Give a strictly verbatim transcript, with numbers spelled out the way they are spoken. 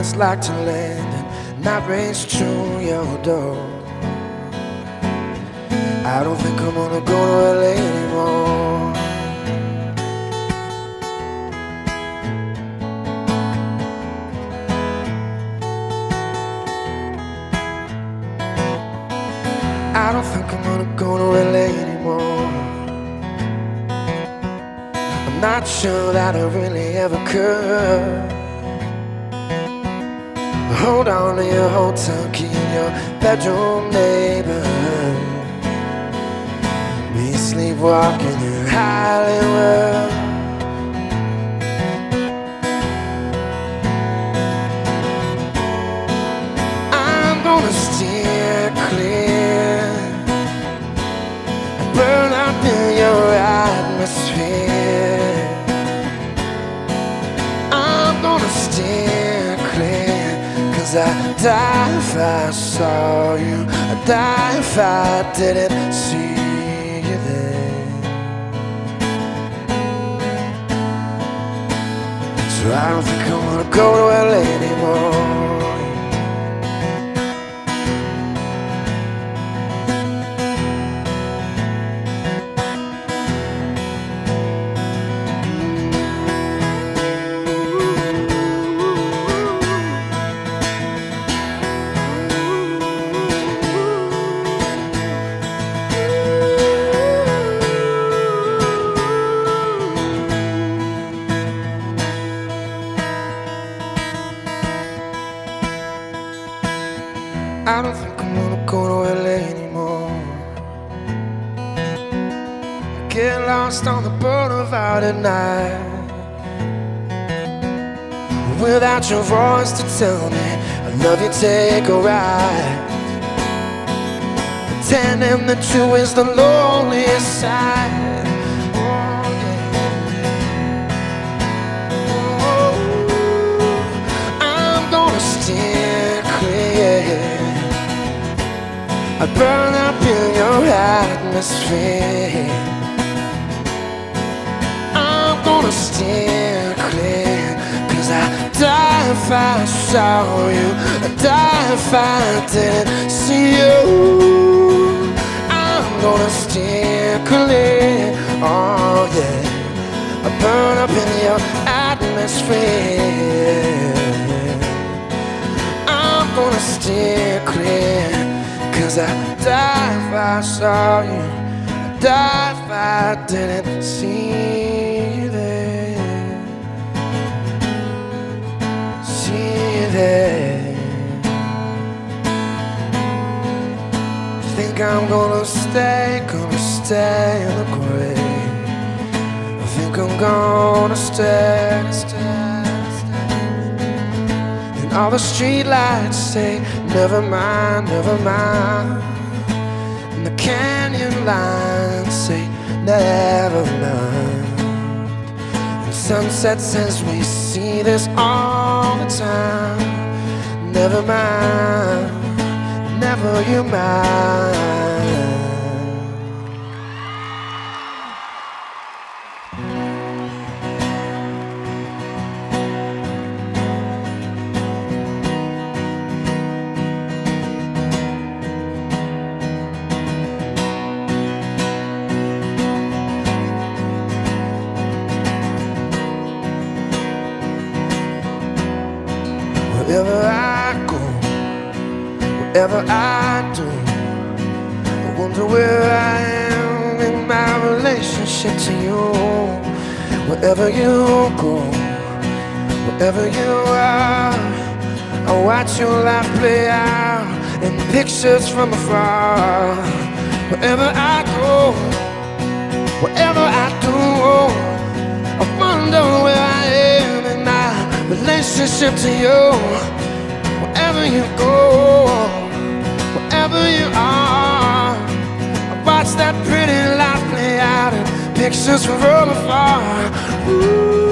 it's like to land and not race through your door. I don't think I'm gonna go to L A anymore. I don't think I'm gonna go to L A anymore. I'm not sure that I really ever could. Hold on to your hotel key in your bedroom neighborhood. Me sleepwalking in Hollywood. I'm gonna steer clear and burn up in your atmosphere. I'm gonna steer clear, 'cause I'd die if I saw you. I'd die if I didn't see you there. So I don't think I wanna go to L A anymore. I don't think I'm gonna go to L A anymore. Get lost on the boulevard at night, without your voice to tell me I love you, take a ride. Pretending that you is the loneliest side. Oh, yeah. Oh, I'm gonna steer clear. I burn up in your atmosphere. I'm gonna steer clear, 'cause I'd die if I saw you. I'd die if I didn't see you. I'm gonna steer clear, oh yeah. I burn up in your atmosphere. I'm gonna steer clear, 'cause I'd die if I saw you. I'd die if I didn't see you there. See you there. Think I'm gonna stay, gonna stay in the grave. I think I'm gonna stay, stay, stay. And all the street lights say, never mind, never mind. And the canyon lines say, never mind. And sunset says we see this all the time. Never mind, never you mind. Wherever I go, whatever I do, I wonder where I am in my relationship to you. Wherever you go, wherever you are, I watch your life play out in pictures from afar. Wherever I go, whatever I do, I wonder where I am in my relationship to you. Wherever you go, wherever you are, I watch that pretty life play out in pictures from afar. Ooh.